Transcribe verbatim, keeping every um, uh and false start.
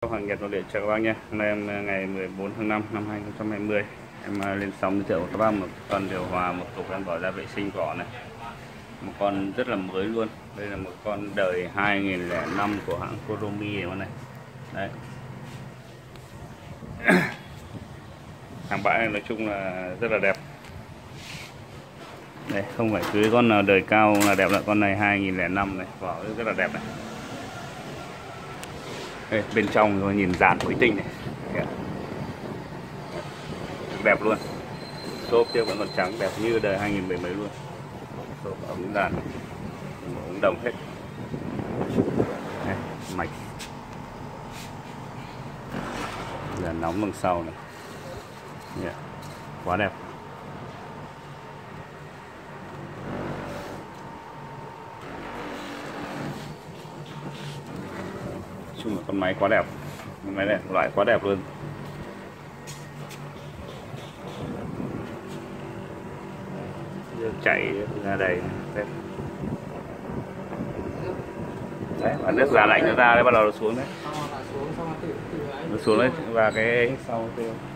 Hàng Nhật Nội Địa chào các bác nhé. Hôm nay em ngày mười bốn tháng năm năm hai nghìn không trăm hai mươi em lên sóng giới thiệu với các bác một con điều hòa một cục em bỏ ra vệ sinh vỏ này, một con rất là mới luôn. Đây là một con đời hai nghìn không trăm lẻ năm của hãng Kuromi này con này. Đấy. Hàng bãi này nói chung là rất là đẹp. Đây không phải cứ con nào đời cao là đẹp, là con này hai nghìn không trăm lẻ năm này, vỏ rất là đẹp này. Đây, bên trong rồi nhìn dàn thủy tinh này. Đấy. Đẹp luôn. Xốp kia vẫn còn trắng đẹp như đời hai nghìn mười mấy luôn. Xốp ống dàn này, ống đồng hết. Đây, mạch là nóng đằng sau này. Yeah. Quá đẹp. Chung là con máy quá đẹp, con máy này loại quá đẹp luôn. Chảy ra đầy đấy, đấy và nước giá lạnh nó ra đấy, bắt đầu nó xuống đấy, nó xuống đấy và cái sau tiêu